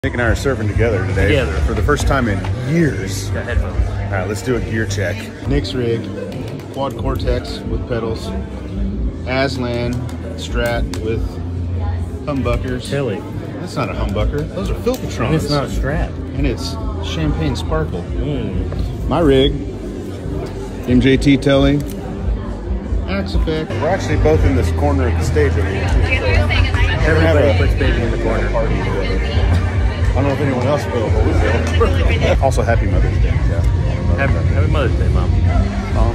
Nick and I are surfing together today. Together. For the first time in years. Got headphones. All right, let's do a gear check. Nick's rig, Quad Cortex with pedals, Aslan Strat with humbuckers. Tilly. That's not a humbucker. Those are Filpatrons. And it's not a Strat. And it's Champagne Sparkle. Mm. My rig, MJT Telly, Axe Effect. We're actually both in this corner of the stage over here too. So Everybody puts baby in the corner. Party together. I don't know if anyone else will, but we will. Also, happy Mother's Day. Yeah. Happy Mother's Day, Mom.